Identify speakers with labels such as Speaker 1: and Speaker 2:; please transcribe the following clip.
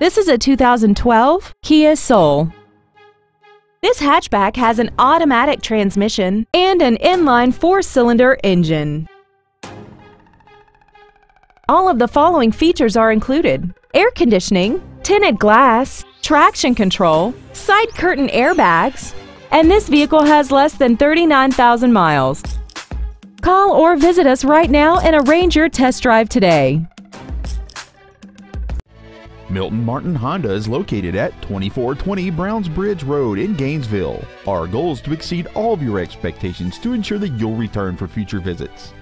Speaker 1: This is a 2012 Kia Soul. This hatchback has an automatic transmission and an inline 4-cylinder engine. All of the following features are included: air conditioning, tinted glass, traction control, side curtain airbags, and this vehicle has less than 39,000 miles. Call or visit us right now and arrange your test drive today.
Speaker 2: Milton Martin Honda is located at 2420 Browns Bridge Road in Gainesville. Our goal is to exceed all of your expectations to ensure that you'll return for future visits.